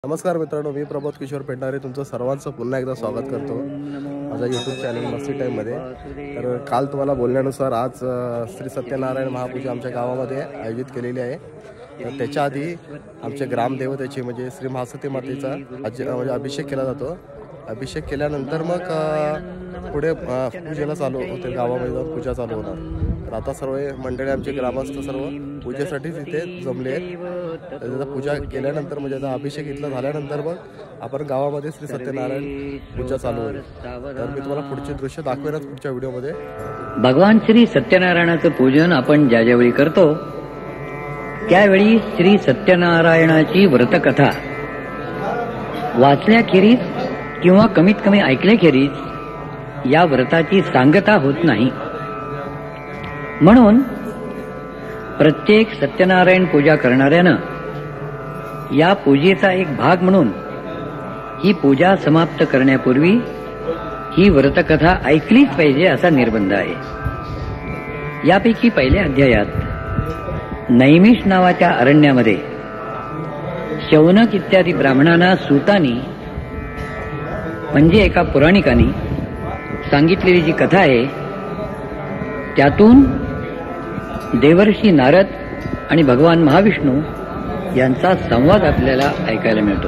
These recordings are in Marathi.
नमस्कार मित्रांनो, मी प्रबोध किशोर पेंढारे तुमचं सर्वांचं पुन्हा एकदा स्वागत करतो माझ्या यूट्यूब चॅनल मस्ती टाईममध्ये. तर काल तुम्हाला बोलण्यानुसार आज श्री सत्यनारायण महापूजा आमच्या गावामध्ये आयोजित केलेली आहे. तर त्याच्या आधी आमच्या ग्रामदेवतेची म्हणजे श्री महासती मातेचा म्हणजे अभिषेक केला जातो. अभिषेक केल्यानंतर मग पुढे पूजेला चालू होते, गावामध्ये जाऊन पूजा चालू होणार. तर आता सर्व मंडळी आमचे ग्रामस्थ सर्व पूजेसाठीच इथे जमले आहेत. त्याचा पूजा केल्यानंतर म्हणजे आता अभिषेक इथला झाल्यानंतर मग आपण गावामध्ये श्री सत्यनारायण पूजा चालू होईल. तर मी तुम्हाला पुढचे दृश्य दाखवेनच पुढच्या व्हिडिओमध्ये. भगवान श्री सत्यनारायणाचं पूजन आपण ज्यावेळी करतो त्यावेळी श्री सत्यनारायणाची व्रतकथा वाचल्याखेरीज किंवा कमीत कमी ऐकल्याखेरीज या व्रताची सांगता होत नाही. म्हणून प्रत्येक सत्यनारायण पूजा करणाऱ्यानं या पूजेचा एक भाग म्हणून ही पूजा समाप्त करण्यापूर्वी ही व्रतकथा ऐकलीच पाहिजे असा निर्बंध आहे. यापैकी पहिल्या अध्यायात नैमिष नावाच्या अरण्यामध्ये शौनक इत्यादी ब्राह्मणांना सूतानी म्हणजे एका पुराणिकानी सांगितलेली जी कथा आहे त्यातून देवर्षी नारद आणि भगवान महाविष्णू यांचा संवाद आपल्याला ऐकायला मिळतो.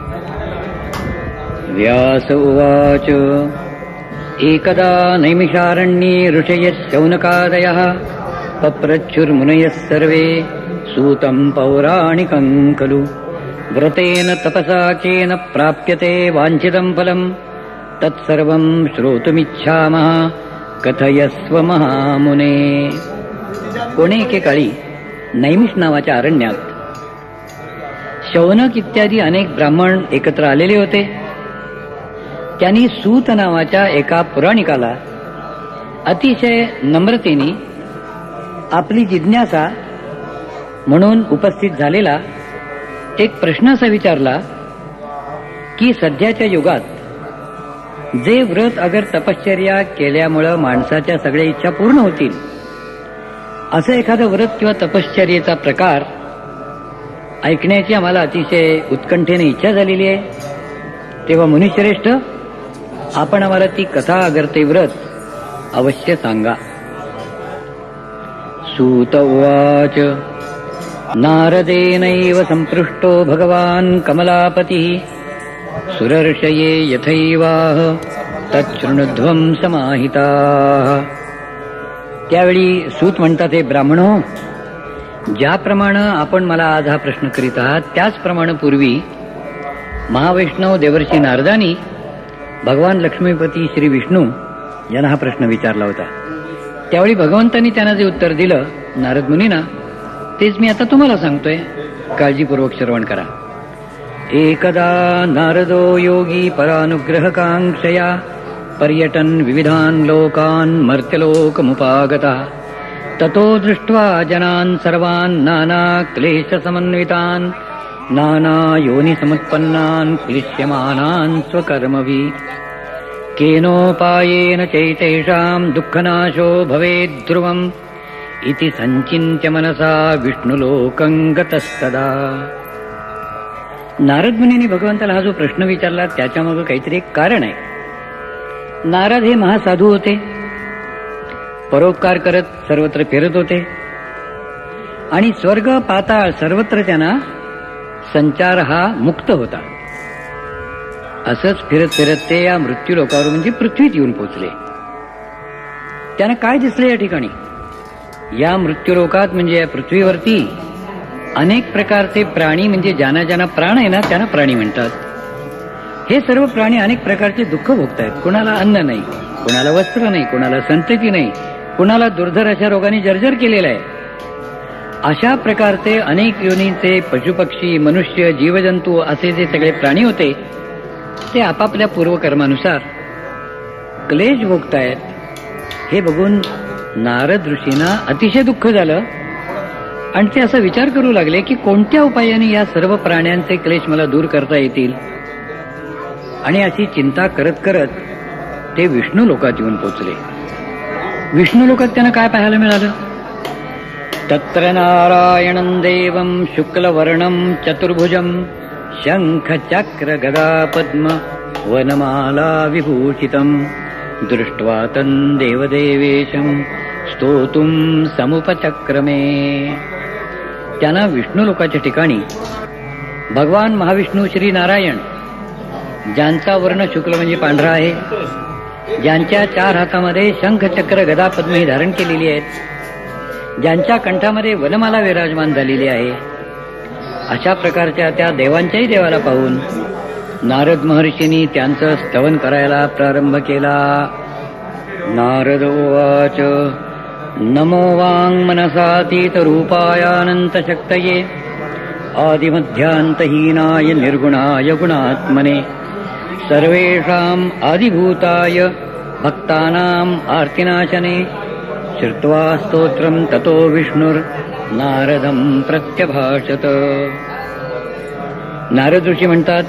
व्यास उवाच एकदा नैमिषारण्ये ऋषयः शौनकादयः पप्रच्छुर्मुनयः सर्वे सूतं पौराणिकं खलु व्रतेन तपसा केन प्राप्यते वाञ्छितं फलं तत्सर्वं श्रोतुमिच्छामः कथयस्व महामुने. कोणे एकेकाळी नैमिष नावाच्या अरण्यात शौनक इत्यादी अनेक ब्राह्मण एकत्र आलेले होते. त्यांनी सूत नावाच्या एका पुराणिकाला अतिशय नम्रतेने आपली जिज्ञासा म्हणून उपस्थित झालेला एक प्रश्न असा विचारला की सध्याच्या युगात जे व्रत अगर तपश्चर्या केल्यामुळं माणसाच्या सगळ्या इच्छा पूर्ण होतील असं एखादं व्रत किंवा तपश्चर्येचा प्रकार ऐकण्याची आम्हाला अतिशय उत्कंठेने इच्छा झालेली आहे. तेव्हा मुनिश्रेष्ठ, आपण आम्हाला ती कथा अगर ते व्रत अवश्य सांगा. सूत उवाच नारदेनैव संपृष्टो भगवान् कमलापतिः सुरर्षये यथैवाह तच्छृणुध्वं समाहिताः. त्यावेळी सूत म्हणतात, हे ब्राह्मणो, ज्याप्रमाणे आपण मला आज हा प्रश्न करीत आहात त्याचप्रमाणे पूर्वी महावैष्णव देवर्षी नारदानी भगवान लक्ष्मीपती श्री विष्णू यांना हा प्रश्न विचारला होता. त्यावेळी भगवंतांनी त्यांना जे उत्तर दिलं नारद मुनींना तेच मी आता तुम्हाला सांगतोय. काळजीपूर्वक श्रवण करा. एकदा नारदो योगी परानुग्रहकांक्षया पर्यटन विविधान लोकान मर्त्यलोकमुपागतः ततो दृष्ट्वा जनान् सर्वान् नाना क्लेश समन्वितान् नाना योनि समुत्पन्नान् क्लिश्यमानान् स्वकर्मभिः केनोपायेन चैतेषां दुःखनाशो भवेद् ध्रुवम् इति संचिन्त्य मनसा विष्णुलोकं गतस्तदा. नारद मुनींनी भगवंताला हा जो प्रश्न विचारला त्याच्यामागे काहीतरी एक कारण आहे. नारद हे महासाधू होते, परोपकार करत सर्वत्र फिरत होते आणि स्वर्ग पाताळ सर्वत्र त्यांना संचार हा मुक्त होता. असंच फिरत फिरत ते या मृत्यू लोकावर म्हणजे पृथ्वीत येऊन पोचले. त्यांना काय दिसले या ठिकाणी? या मृत्यूलोकात म्हणजे या पृथ्वीवरती अनेक प्रकारचे प्राणी म्हणजे ज्यांना ज्यांना प्राण आहे ना त्यांना प्राणी म्हणतात. हे सर्व प्राणी अनेक प्रकारचे दुःख भोगतायत. कुणाला अन्न नाही, कुणाला वस्त्र नाही, कुणाला संतती नाही, कुणाला दुर्धर अशा रोगाने जर्जर केलेला आहे. अशा प्रकारचे अनेक योनीचे पशुपक्षी मनुष्य जीवजंतू असे जे सगळे प्राणी होते ते आपापल्या पूर्वकर्मानुसार क्लेश भोगतायत. हे बघून नारद ऋषींना अतिशय दुःख झालं आणि ते असा विचार करू लागले की कोणत्या उपायाने या सर्व प्राण्यांचे क्लेश मला दूर करता येतील. आणि अशी चिंता करत करत ते विष्णू लोकात येऊन पोचले. विष्णू लोकात त्यांना काय पाहायला मिळालं? तत्र नारायणं देवं शुक्लवर्णं चतुर्भुजं शंख चक्र गदा पद्म वनमाला विभूषितम् दृष्ट्वा तन् देवदेवेशं स्तोतुं समुपचक्रमे. त्यांना विष्णू लोकाच्या ठिकाणी भगवान महाविष्णू श्री नारायण, ज्यांचा वर्ण शुक्ल म्हणजे पांढरा आहे, ज्यांच्या 4 हातामध्ये शंख चक्र गदा पद्म ही धारण केलेली आहेत, ज्यांच्या कंठामध्ये वनमाला विराजमान झालेली आहे, अशा प्रकारच्या त्या देवांच्याही देवाला पाहून नारद महर्षींनी त्यांचं स्तवन करायला प्रारंभ केला. नारद उवाच नमो वाङ् मनसातीत रूपायानंत शक्तये आदिमध्यांतहीनाय निर्गुणाय गुणात्मने सर्वेषाम् आदिभूताय भक्तानाम् आर्तिनाशने श्रुत्वा स्तोत्रम् ततो विष्णुर्नारदम् प्रत्यभाषत. नारद ऋषी म्हणतात,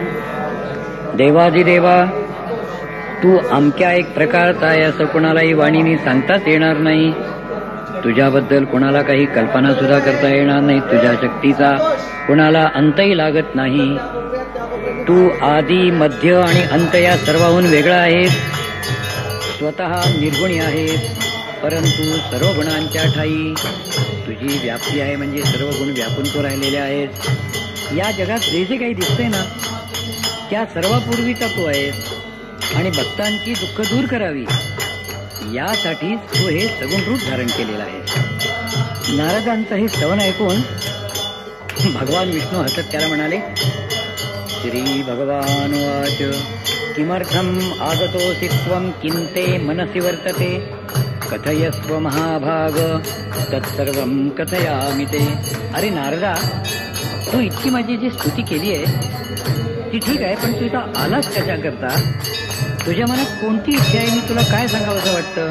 देवादिदेवा, तू अमक्या एक प्रकारचा आहे असं कोणालाही वाणीने सांगताच येणार नाही. तुझ्याबद्दल कोणाला काही कल्पना सुद्धा करता येणार नाही. तुझ्या शक्तीचा कोणाला अंतही लागत नाही. तू आदी मध्य आणि अंत या सर्वाहून वेगळा आहेस. स्वतः निर्गुणी आहेस, परंतु सर्व गुणांच्या ठाई तुझी व्याप्ती आहे, म्हणजे सर्व गुण व्यापून तो राहिलेले आहेत. या जगात जे जे काही दिसते ना, त्या सर्वापूर्वीचा तू आहेस आणि भक्तांची दुःख दूर करावी यासाठीच तू हे सगुण रूप धारण केलेलं आहे. नारदांचं हे स्तवन ऐकून भगवान विष्णू हसत त्याला म्हणाले, श्री भगवान वाच किमर्थम आगतोऽसि त्वं किन्ते मनसि वर्तते कथयस्व महाभाग तत्सर्वं कथयामि ते. अरे नारदा, तू इतकी माझी जी स्तुती केली आहे ती ठीक आहे, पण तू इथं आलाच कशा करता? तुझ्या मनात कोणती इच्छा आहे? मी तुला काय सांगावं वाटतं?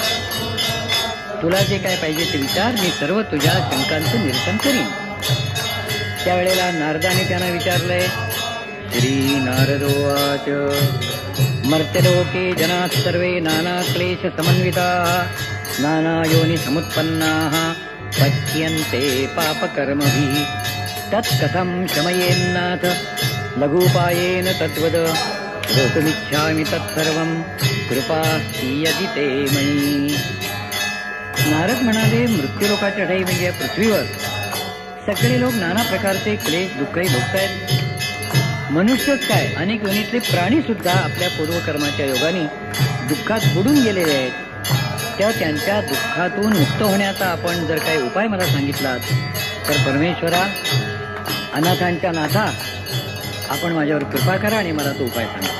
तुला जे काय पाहिजे ते विचार, मी सर्व तुझ्या शंकांचं निरसन करीन. त्यावेळेला नारदाने त्यांना विचारलंय, श्री नारदोवाच मर्त्यलोके जनाः सर्वे नाना क्लेश समन्विताः नाना योनि समुत्पन्नाः पच्यन्ते पापकर्मभिः तत्कथं शमयेन्नाथ लघुपायेन तद्वद श्रोतुमिच्छामि तत्सर्वं कृपास्ति यदि ते मयि. नारद म्हणाले, मृत्यूलोकाच्या ठाई म्हणजे पृथ्वीवर सगळे लोक नाना प्रकारचे क्लेश दुःखही भोगतायत. मनुष्यच काय, अनेक योनीतले प्राणी सुद्धा आपल्या पूर्वकर्माच्या योगाने दुःखात बुडून गेलेले आहेत. त्या त्यांच्या दुःखातून मुक्त होण्याचा आपण जर काही उपाय मला सांगितलात तर परमेश्वरा, अनाथांच्या नाथा, आपण माझ्यावर कृपा करा आणि मला तो उपाय सांगा.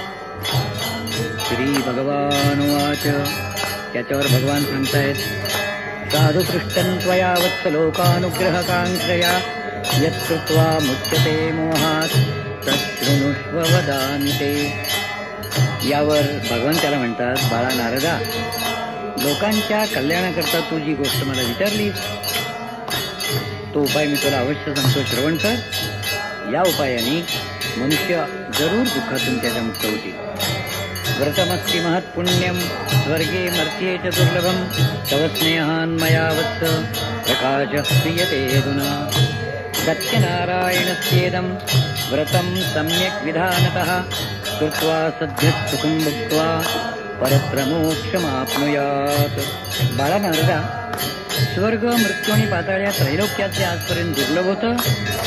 श्री भगवान वाच. त्याच्यावर भगवान सांगतायत, साधु पृष्ठं त्वया वत्सलोकानुग्रहकांक्षया यत्कृत्वा मुच्यते मोहात् तच्छृणुष्व वदामि ते. यावर भगवान त्याला म्हणतात, बाळा नारदा, लोकांच्या कल्याणाकरता तू जी गोष्ट मला विचारलीस तो उपाय मी तुला अवश्य सांगतो, श्रवण कर. या उपायाने मनुष्य जरूर दुःखातून त्याच्या मुक्त होतील. व्रतमस्ति महत्पुण्यं स्वर्गे मर्त्ये च दुर्लभं तव स्नेहान् मया वत्स प्रकाशः क्रियते अधुना. सत्यनारायणस्येदं व्रतं सम्यक् विधानतः कृत्वा सद्यः सुखं भुक्त्वा परत्र मोक्षमाप्नुयात्. बाळा नारदा, स्वर्ग, मृत्यू आणि पाताळ या त्रैलोक्यात जे आजपर्यंत दुर्लभ होतं,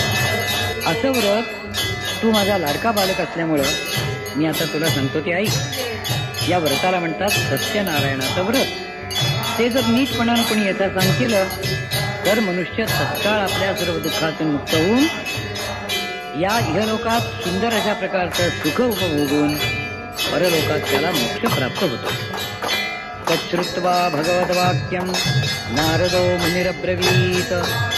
असं व्रत तू माझा लाडका बालक असल्यामुळं मी आता तुला सांगतो ते ऐक. या व्रताला म्हणतात सत्यनारायणाचं व्रत. ते जर नीटपणानं कोणी यथासांग केलं तर मनुष्य तत्काळ आपल्या सर्व दुःखातून मुक्त होऊन या इहलोकात सुंदर अशा प्रकारचं सुख उपभोगून परलोकात त्याला मोक्ष प्राप्त होतो. तच्छ्रुत्वा भगवद्वाक्यं नारदो मुनिरब्रवीत.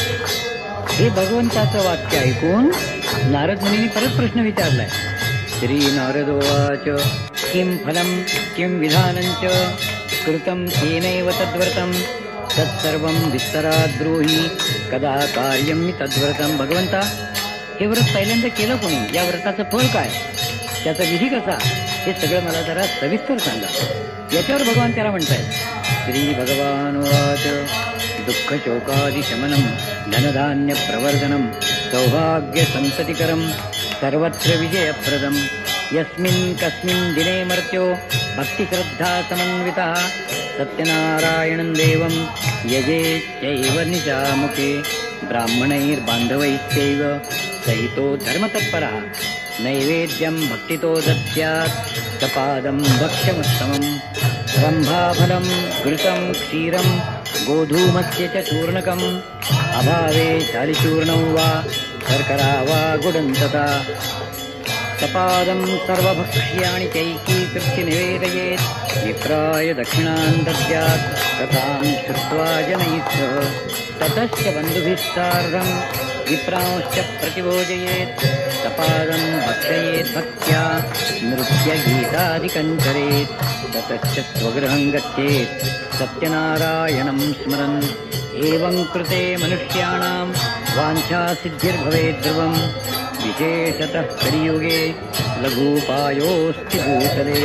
हे भगवंताचं वाक्य ऐकून नारद मुनींनी परत प्रश्न विचारलाय. श्री नारदोवाच किं फलं किं विधानञ्च कृतं येनैव तद्व्रतं तत्सर्वं विस्तरात् ब्रूहि कदा कार्यं मी तद्व्रतं. भगवंता, हे व्रत पहिल्यांदा केलं कोणी? या व्रताचं फळ काय? त्याचा विधी कसा? हे सगळं मला जरा सविस्तर सांगा. याच्यावर भगवान त्याला म्हणतायत, श्री भगवान वाच दुःख शोकादि शमनं धनधान्य प्रवर्धनं सौभाग्य संततिकरं सर्वत्र विजयप्रदम् यस्मिन् कस्मिन् दिने मर्त्यो भक्तिश्रद्धा समन्वितः सत्यनारायणं देवं यजेत्यैव निजामुखे ब्राह्मणैर्बान्धवैश्चैव सहितो धर्मतत्परः नैवेद्यं भक्तितो दद्यात् सपादं भक्ष्यमुत्तमम् रम्भाफलं घृतं क्षीरं गोधूमस्य च चूर्णकम् अभावे शालिचूर्णं वा शर्करा वा गुडं तथा सपादं सर्वभक्ष्याणि चैकीकृत्य निवेदयेत् विप्राय दक्षिणां दद्यात् कथां श्रुत्वा जनैः सह ततश्च बन्धुभिः सार्धं विप्रांश्च प्रतिभोजयेत् सपादं भक्षयेत् भक्त्या नृत्यगीतादिकं चरेत् ततश्च स्वगृहं गच्छेत् सत्यनारायणं स्मरन् एवं कृते मनुष्याणां वाञ्छासिद्धिर्भवेत् ध्रुवम् विशेषतः कलियुगे लघुपायोऽस्ति भूतले.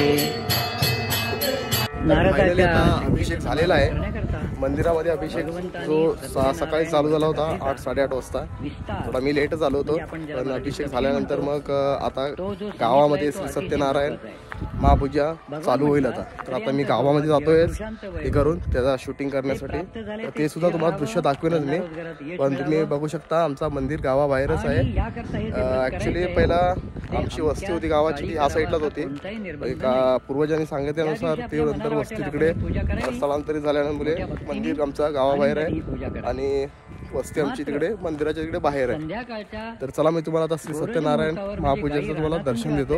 नारदाच्या अभिषेक झालेला आहे. मंदिरामध्ये अभिषेक जो सकाळी चालू झाला होता 8-8:30 वाजता. थोडा मी लेटच आलो होतो, पण अभिषेक झाल्यानंतर मग आता गावामध्ये श्री सत्यनारायण महापूजा चालू होईल. तर आता मी गावामध्ये जातोय हे करून त्याचा शूटिंग करण्यासाठी. ते सुद्धा तुम्हाला दृश्य दाखवेनच मी, पण तुम्ही बघू शकता आमचा मंदिर गावाबाहेरच आहे. ऍक्च्युली पहिला आमची वस्ती होती गावाची, ह्या साईडलाच होती. एका पूर्वजांनी सांगितल्यानुसार ते नंतर वस्ती तिकडे स्थलांतरित झाल्यामुळे मंदिर आमचा गावाबाहेर आहे आणि वस्ती आमची तिकडे मंदिराच्या तिकडे बाहेर आहे. तर चला मी तुम्हाला आता श्री सत्यनारायण महापूजेचं तुम्हाला दर्शन देतो.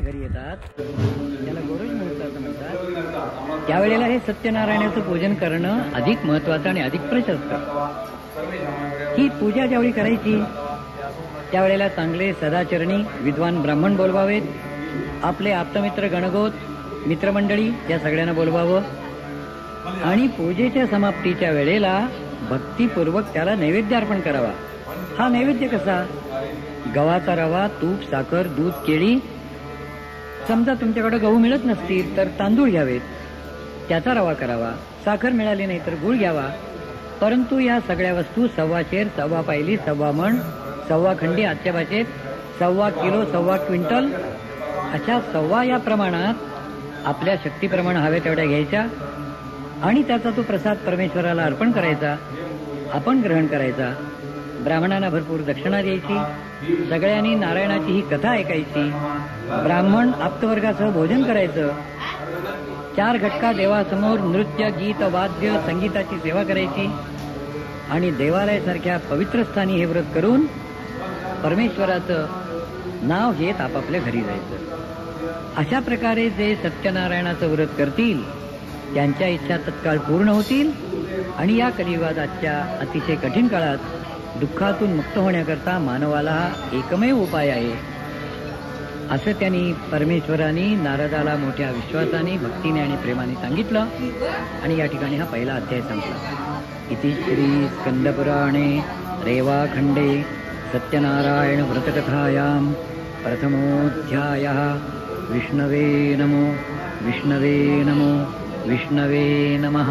त्यावेळेला हे सत्यनारायणाचं पूजन करणं अधिक महत्वाचं आणि अधिक प्रशस्त. ही पूजा ज्यावेळी करायची त्यावेळेला चांगले सदाचरणी विद्वान ब्राह्मण बोलवावेत. आपले आप्तमित्र गणगोत मित्रमंडळी या सगळ्यांना बोलवावं आणि पूजेच्या समाप्तीच्या वेळेला भक्तिपूर्वक त्याला नैवेद्य अर्पण करावा. हा नैवेद्य कसा? गव्हाचा रवा, तूप, साखर, दूध, केळी. समजा तुमच्याकडे गहू मिळत नसतील तर तांदूळ घ्यावेत, त्याचा रवा करावा. साखर मिळाली नाही तर गुळ घ्यावा. परंतु या सगळ्या वस्तू 1.25 शेर, 1.25 पायली, 1.25 मण, 1.25 खंडी आजच्या भाषेत 1.25 किलो, 1.25 क्विंटल अशा 1.25 या प्रमाणात आपल्या शक्तीप्रमाणे हव्या तेवढ्या घ्यायच्या आणि त्याचा तो प्रसाद परमेश्वराला अर्पण करायचा, आपण ग्रहण करायचा. ब्राह्मणांना भरपूर दक्षिणा द्यायची. सगळ्यांनी नारायणाची ही कथा ऐकायची. ब्राह्मण आप्तवर्गासह भोजन करायचं. 4 घटका देवासमोर नृत्य, गीत, वाद्य, संगीताची सेवा करायची आणि देवालयासारख्या पवित्र स्थानी हे व्रत करून परमेश्वराचं नाव घेत आपापल्या घरी जायचं. अशा प्रकारे जे सत्यनारायणाचं व्रत करतील त्यांच्या इच्छा तत्काळ पूर्ण होतील आणि या कलियुगाच्या अतिशय कठीण काळात दुःखातून मुक्त होण्याकरता मानवाला हा एकमेव उपाय आहे असं त्यांनी परमेश्वराने नारदाला मोठ्या विश्वासाने, भक्तीने आणि प्रेमाने सांगितलं. आणि या ठिकाणी हा पहिला अध्याय संपला. इति श्री स्कंदपुराणे रेवाखंडे सत्यनारायण व्रतकथायां प्रथमोऽध्यायः. विष्णवे नमो, विष्णवे नमो, विष्णवे नमः.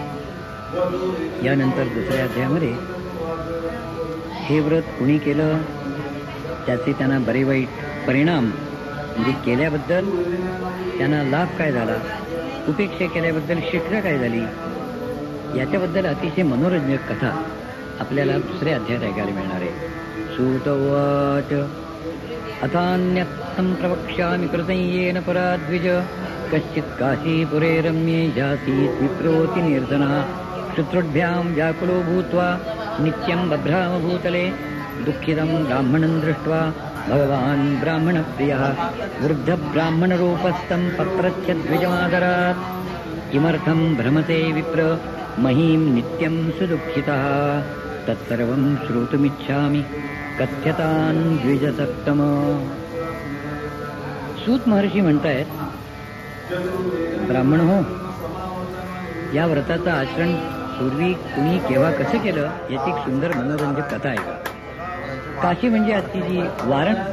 यानंतर दुसऱ्या अध्यायामध्ये हे व्रत कुणी केलं त्याचे त्यांना बरे वाईट परिणाम, म्हणजे केल्याबद्दल त्यांना लाभ काय झाला, उपेक्षा केल्याबद्दल शिक्षा काय झाली, याच्याबद्दल अतिशय मनोरंजक कथा आपल्याला दुसऱ्या अध्यायात ऐकायला मिळणार आहे. सूत उवाच अथान्यत्तं प्रवक्ष्यामि कृतं येन परा द्विज कश्चित् काशीपुरे रम्ये जासीत् विप्रोति निर्धनः शत्रुभ्यां व्याकुलो भूत्वा नित्यं बभ्राम भूतले दुःखितं ब्राह्मणं दृष्ट्वा भगवान् ब्राह्मणप्रियः वृद्धब्राह्मणरूपस्थं पत्रच्छद्विजमादरात् किमर्थं भ्रमते विप्र महीं नित्यं सुदुःखितः तत्सर्वं श्रोतुमिच्छामि कथ्यतान् द्विजसत्तम. सूत महर्षी म्हणतायत, ब्राह्मण हो, या व्रताचं आचरण पूर्वी कुणी केव्हा कसं केलं याची एक सुंदर मनोरंजक कथा आहे. काशी म्हणजे आजची जी वाराणसी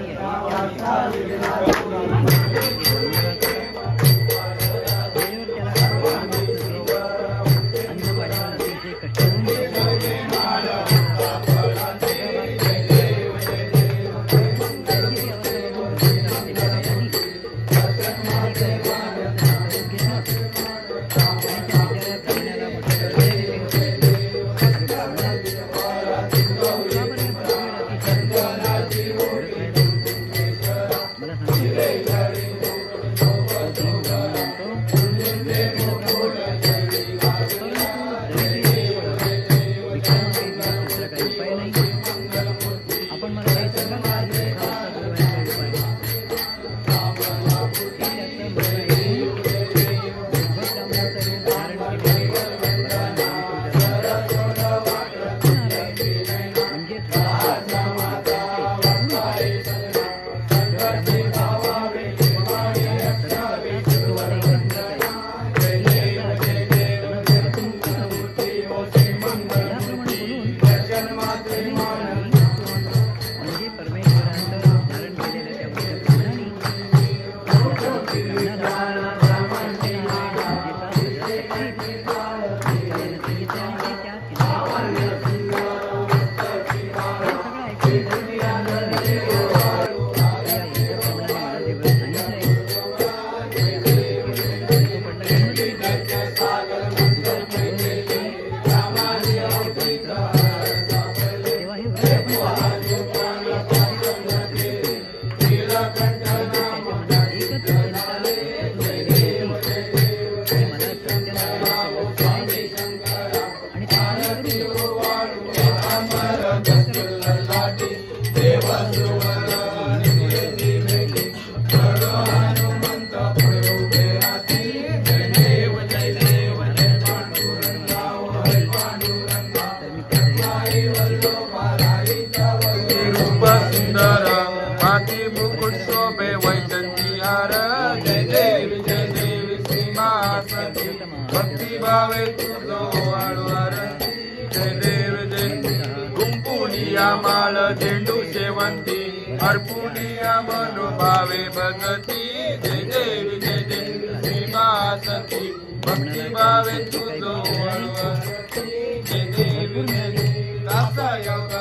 भावे तुझो वाळू आरती जय देव जय कुंकुलिया माळ झेंडू शेवंती अर्पुलिया मनोभावे भगती जय देव जय देव श्रीमा सती भक्ती भावे तुझो वाळू आरती जय देव जय देव दासा योगा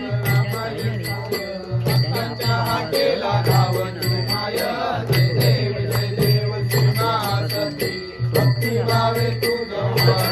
केला राव माया जय देव जय देव श्रीमा सती भक्ती भावे तुझो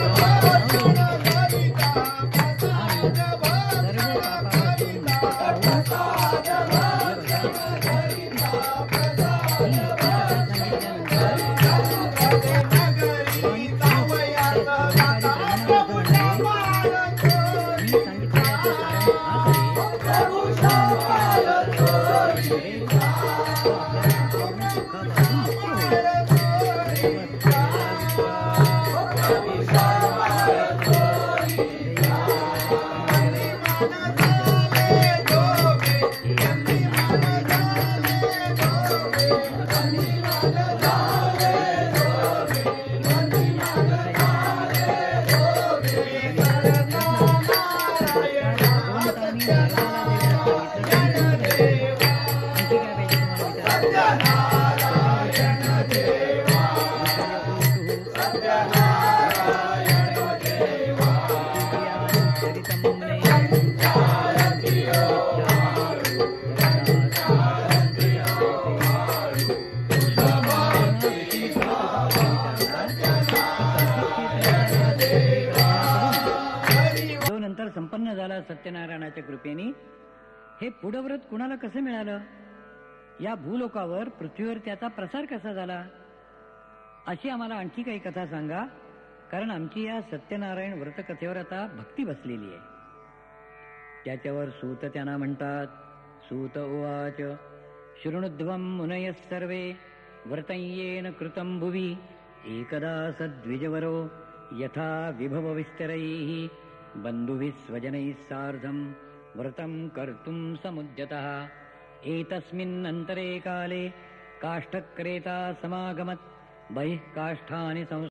संपन्न झाला सत्यनारायणाच्या कृपेने. हे पुढव्रत कुणाला कसं मिळालं? या भूलोकावर पृथ्वीवर त्याचा प्रसार कसा झाला? अशी आम्हाला आणखी काही कथा सांगा, कारण आमची या सत्यनारायण व्रतकथेवर आता भक्ती बसलेली आहे. त्याच्यावर सूत त्यांना म्हणतात. सूत उवाच शृणुध्वं मुनयः सर्वे व्रतय्येन कृतं भुवि एकदा सद्विजवरो यथा विभव विस्तरैः बन्धुभिः स्वजनैः सार्धं व्रतं कर्तुं समुद्यतः. एतस्मिन्नन्तरे काले काष्ठक्रेता समागमत् बहिः काष्ठानि